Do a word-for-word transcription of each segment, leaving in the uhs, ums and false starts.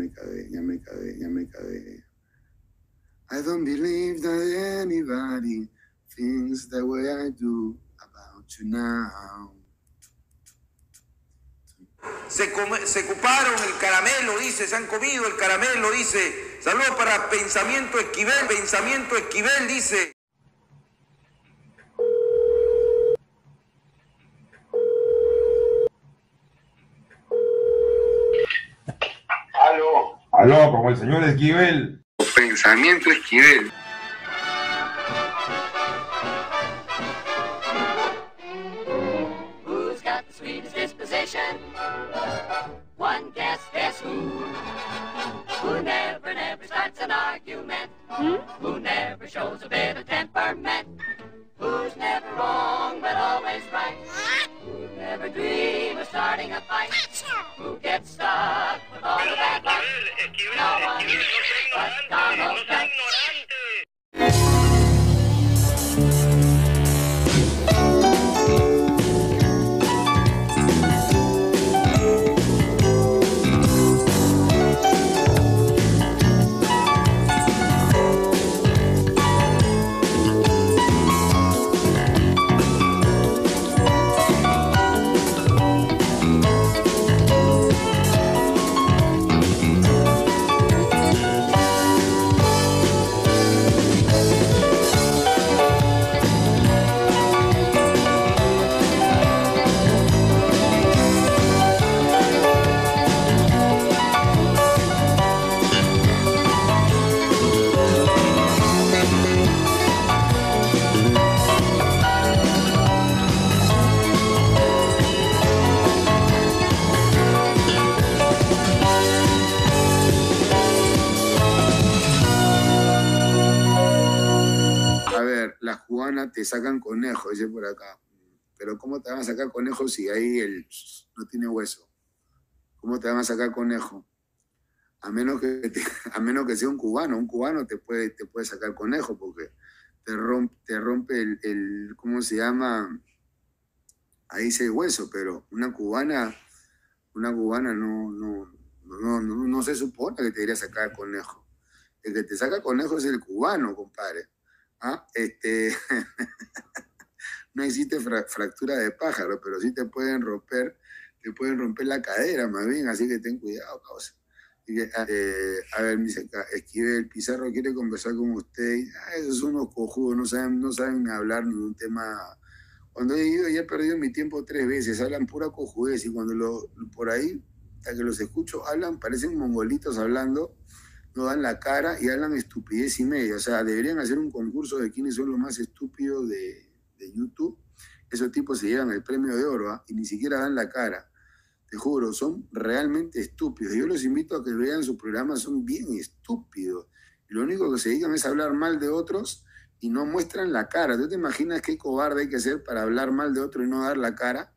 me cagué, ya me cagué, ya me cagué. I don't believe that anybody thinks the way I do about you now. Se, come, se ocuparon el caramelo, dice, se han comido el caramelo, dice. Saludos para Pensamiento Esquivel, Pensamiento Esquivel, dice. Aló. Aló, como el señor Esquivel. Pensamiento Esquivel. Who's got the sweetest disposition? One guess, guess who? Who never, never starts an argument? Hmm? Who never shows a bit of temperament? Who's never wrong but always right? Who never dream of starting a fight? Who gets stuck with all the bad luck? No one but Donald Duck. Te sacan conejo, dice por acá. Pero ¿cómo te van a sacar conejo si ahí el no tiene hueso? ¿Cómo te van a sacar conejo? A menos que, te, a menos que sea un cubano. Un cubano te puede, te puede sacar conejo porque te rompe, te rompe el, el, ¿cómo se llama? Ahí dice el hueso, pero una cubana, una cubana no, no, no, no, no se supone que te debería sacar conejo. El que te saca conejo es el cubano, compadre. ¿Ah? Este, no existe fra fractura de pájaro, pero sí te pueden romper, te pueden romper la cadera, más bien, así que ten cuidado, causa. Que, eh, a ver, me dice acá, Esquivel, Pizarro quiere conversar con usted. Ah, esos son unos cojudos, no saben, no saben hablar ningún tema. Cuando he ido ya he perdido mi tiempo tres veces, hablan pura cojudez, y cuando lo, por ahí, hasta que los escucho, hablan, parecen mongolitos hablando, no dan la cara y hablan estupidez y media. O sea, deberían hacer un concurso de quiénes son los más estúpidos de, de YouTube. Esos tipos se llevan el premio de oro, ¿eh? Y ni siquiera dan la cara. Te juro, son realmente estúpidos. Yo los invito a que vean sus programas, son bien estúpidos. Y lo único que se dedican es hablar mal de otros y no muestran la cara. ¿Tú te imaginas qué cobarde hay que ser para hablar mal de otro y no dar la cara?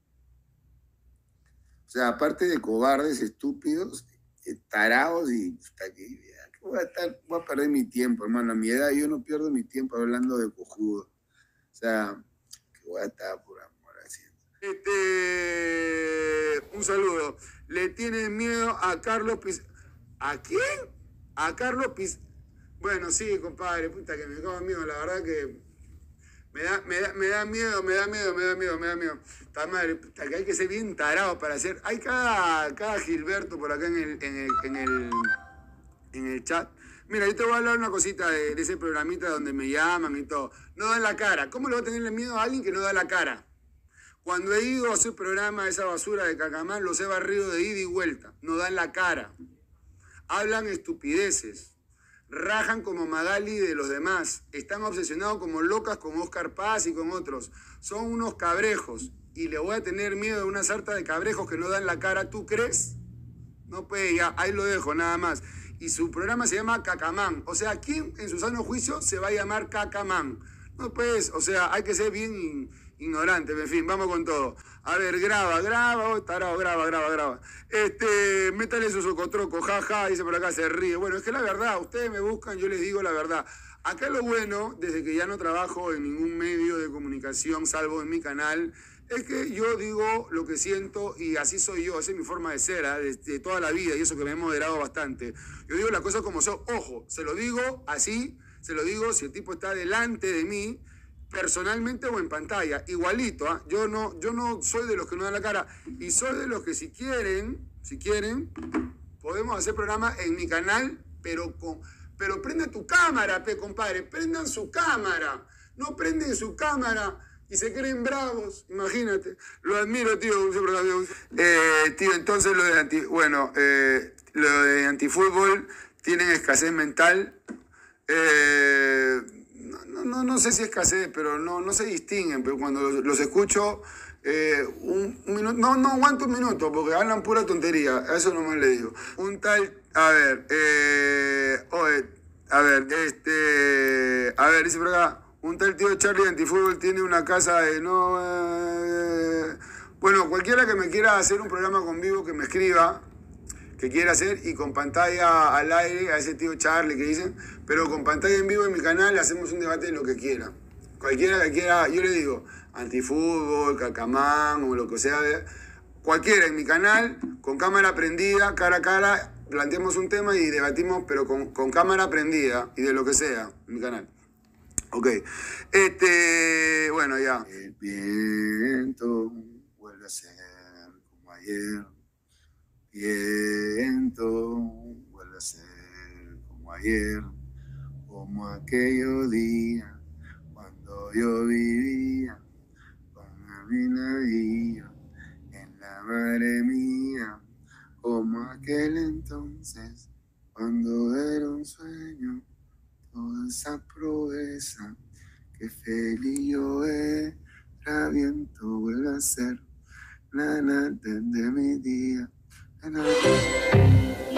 O sea, aparte de cobardes, estúpidos, tarados y hasta aquí, voy a, estar, voy a perder mi tiempo, hermano. A mi edad yo no pierdo mi tiempo hablando de cojudo. O sea, que voy a estar por amor haciendo. Este, un saludo. ¿Le tienes miedo a Carlos Piz... ¿A quién? A Carlos Piz... Bueno, sí, compadre, puta que me cago en miedo, la verdad que me da, me da, me da miedo, me da miedo, me da miedo, me da miedo. Está madre, puta, que hay que ser bien tarado para hacer. Hay cada, cada Gilberto por acá en el, en el, en el, en el chat. Mira, yo te voy a hablar una cosita de, de ese programita donde me llaman y todo. No dan la cara. ¿Cómo le voy a tenerle miedo a alguien que no da la cara? Cuando he ido a ese programa, esa basura de Cacamán, los he barrido de ida y vuelta. No dan la cara. Hablan estupideces. Rajan como Magali de los demás. Están obsesionados como locas con Oscar Paz y con otros. Son unos cabrejos. Y le voy a tener miedo a una sarta de cabrejos que no dan la cara. ¿Tú crees? No, pues ya, ahí lo dejo, nada más. Y su programa se llama Cacamán. O sea, ¿quién en su sano juicio se va a llamar Cacamán? No, pues, o sea, hay que ser bien ignorante. En fin, vamos con todo. A ver, graba, graba, oh, tarado, graba, graba, graba. Este, métale su socotroco, jaja, dice por acá, se ríe. Bueno, es que la verdad, ustedes me buscan, yo les digo la verdad. Acá lo bueno, desde que ya no trabajo en ningún medio de comunicación, salvo en mi canal, Es que yo digo lo que siento y así soy yo, esa es mi forma de ser, ¿eh? de, de toda la vida, y eso que me he moderado bastante. Yo digo las cosas como son. Ojo, se lo digo así, se lo digo si el tipo está delante de mí, personalmente o en pantalla, igualito. ¿eh? Yo no, yo no soy de los que no dan la cara, y soy de los que si quieren, si quieren, podemos hacer programa en mi canal, pero con, pero prende tu cámara, pe, compadre, prendan su cámara, no prenden su cámara y se creen bravos, imagínate. Lo admiro, tío. Eh, tío, entonces lo de anti, bueno, eh, lo de antifútbol tienen escasez mental. Eh, no, no, no sé si escasez, pero no, no se distinguen, pero cuando los, los escucho, eh, un, un minuto, no, no aguanto un minuto, porque hablan pura tontería, a eso nomás le digo. Un tal, a ver, eh, oye, a ver, este, a ver, dice por acá, un tal tío Charlie de Antifútbol tiene una casa de no, eh, bueno, cualquiera que me quiera hacer un programa con vivo, que me escriba, que quiera hacer, y con pantalla al aire, a ese tío Charlie que dicen, pero con pantalla en vivo en mi canal hacemos un debate de lo que quiera. Cualquiera que quiera, yo le digo, antifútbol, cacamán o lo que sea, cualquiera en mi canal, con cámara prendida, cara a cara, planteamos un tema y debatimos, pero con, con cámara prendida y de lo que sea, en mi canal. Ok, este, bueno, ya. El viento vuelve a ser como ayer. Viento vuelve a ser como ayer, como aquellos días cuando yo vivía con la minadilla en la madre mía, como aquel entonces cuando era un sueño, toda esa proeza que feliz yo era. Viento vuelve a ser la nada de mi día. And I